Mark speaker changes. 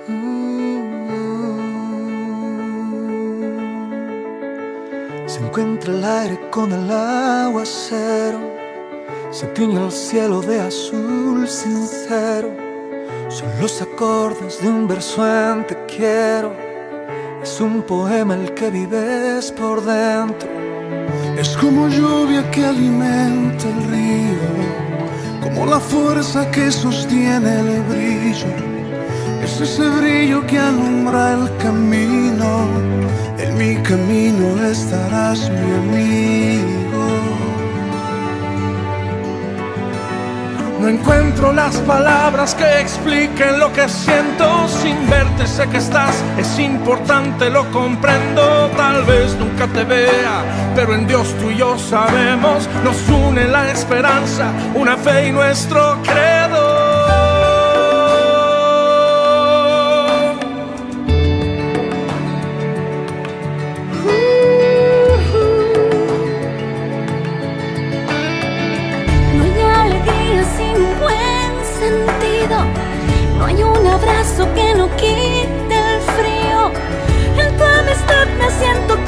Speaker 1: Se encuentra el aire con el aguacero, se tiñe el cielo de azul sincero. Son los acordes de un verso en te quiero. Es un poema el que vives por dentro.
Speaker 2: Es como lluvia que alimenta el río, como la fuerza que sostiene el brillo. Es ese brillo que alumbra el camino. En mi camino estarás, mi amigo.
Speaker 3: No encuentro las palabras que expliquen lo que siento. Sin verte sé que estás, es importante, lo comprendo. Tal vez nunca te vea, pero en Dios tú y yo sabemos. Nos une la esperanza, una fe y nuestro credo.
Speaker 4: No hay un abrazo que no quite el frío. En tu amistad me siento